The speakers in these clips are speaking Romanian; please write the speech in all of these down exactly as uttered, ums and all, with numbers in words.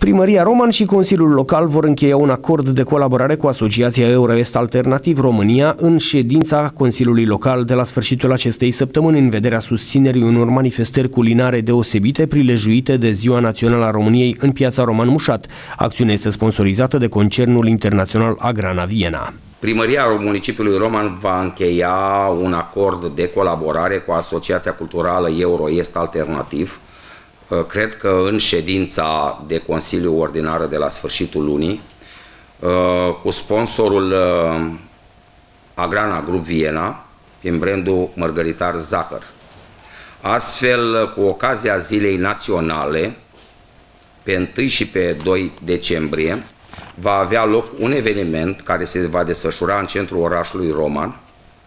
Primăria Roman și Consiliul Local vor încheia un acord de colaborare cu Asociația Euro-Est Alternativ România în ședința Consiliului Local de la sfârșitul acestei săptămâni în vederea susținerii unor manifestări culinare deosebite prilejuite de Ziua Națională a României în piața Roman Mușat. Acțiunea este sponsorizată de concernul internațional Agrana Viena. Primăria municipiului Roman va încheia un acord de colaborare cu Asociația Culturală Euro-Est Alternativ. Cred că în ședința de Consiliu Ordinară de la sfârșitul lunii, cu sponsorul Agrana Grup Viena, prin brandul Mărgăritar Zahăr. Astfel, cu ocazia Zilei Naționale, pe întâi și pe doi decembrie, va avea loc un eveniment care se va desfășura în centrul orașului Roman,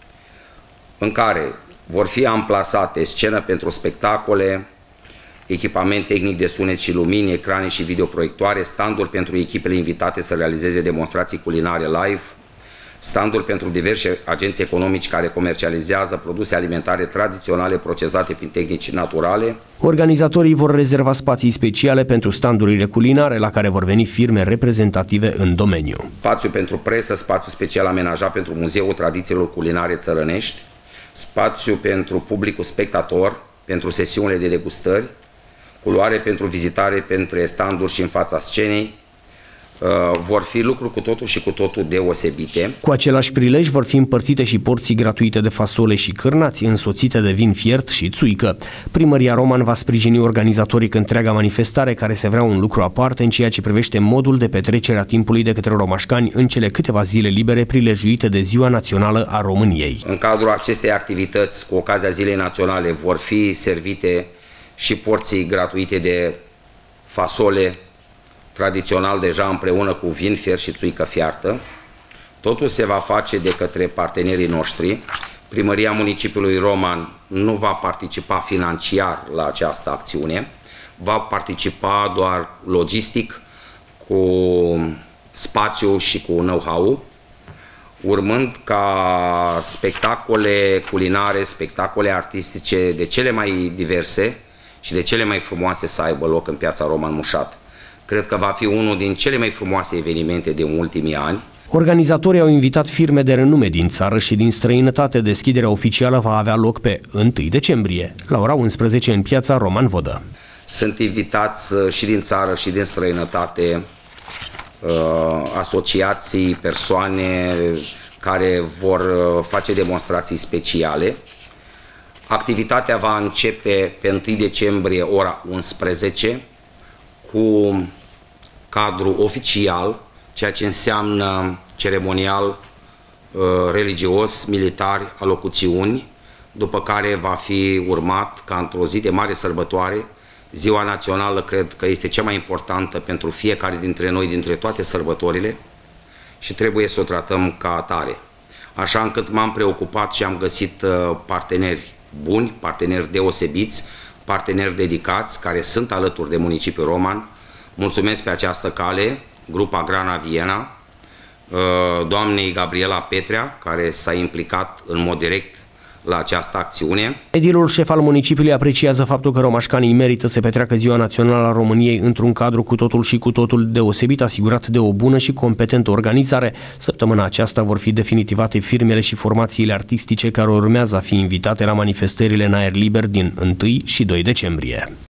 în care vor fi amplasate scenă pentru spectacole, echipament tehnic de sunet și lumini, ecrane și videoproiectoare, standuri pentru echipele invitate să realizeze demonstrații culinare live, standuri pentru diversi agenți economici care comercializează produse alimentare tradiționale procesate prin tehnici naturale. Organizatorii vor rezerva spații speciale pentru standurile culinare la care vor veni firme reprezentative în domeniu. Spațiu pentru presă, spațiu special amenajat pentru Muzeul Tradițiilor Culinare Țărănești, spațiu pentru publicul spectator, pentru sesiunile de degustări, culoare pentru vizitare pentru standuri și în fața scenei. Uh, vor fi lucruri cu totul și cu totul deosebite. Cu același prilej vor fi împărțite și porții gratuite de fasole și cârnați, însoțite de vin fiert și țuică. Primăria Roman va sprijini organizatorii în întreaga manifestare, care se vrea un lucru aparte în ceea ce privește modul de petrecere a timpului de către romașcani în cele câteva zile libere prilejuite de Ziua Națională a României. În cadrul acestei activități, cu ocazia Zilei Naționale, vor fi servite și porții gratuite de fasole, tradițional deja împreună cu vin fiert și țuică fiartă. Totul se va face de către partenerii noștri. Primăria municipiului Roman nu va participa financiar la această acțiune, va participa doar logistic, cu spațiu și cu know-how, urmând ca spectacole culinare, spectacole artistice de cele mai diverse și de cele mai frumoase să aibă loc în piața Roman Mușat. Cred că va fi unul din cele mai frumoase evenimente din ultimii ani. Organizatorii au invitat firme de renume din țară și din străinătate. Deschiderea oficială va avea loc pe întâi decembrie, la ora unsprezece, în piața Roman Vodă. Sunt invitați și din țară și din străinătate asociații, persoane care vor face demonstrații speciale. Activitatea va începe pe întâi decembrie, ora unsprezece, cu cadru oficial, ceea ce înseamnă ceremonial, religios, militari, alocuțiuni, după care va fi urmat, ca într-o zi de mare sărbătoare, Ziua Națională cred că este cea mai importantă pentru fiecare dintre noi, dintre toate sărbătorile, și trebuie să o tratăm ca atare. Așa încât m-am preocupat și am găsit parteneri buni, parteneri deosebiți, parteneri dedicați care sunt alături de municipiul Roman. Mulțumesc pe această cale Grupa Agrana Viena, doamnei Gabriela Petrea, care s-a implicat în mod direct la această acțiune. Edilul șef al municipiului apreciază faptul că romașcanii merită să petreacă Ziua Națională a României într-un cadru cu totul și cu totul deosebit, asigurat de o bună și competentă organizare. Săptămâna aceasta vor fi definitivate firmele și formațiile artistice care urmează a fi invitate la manifestările în aer liber din întâi și doi decembrie.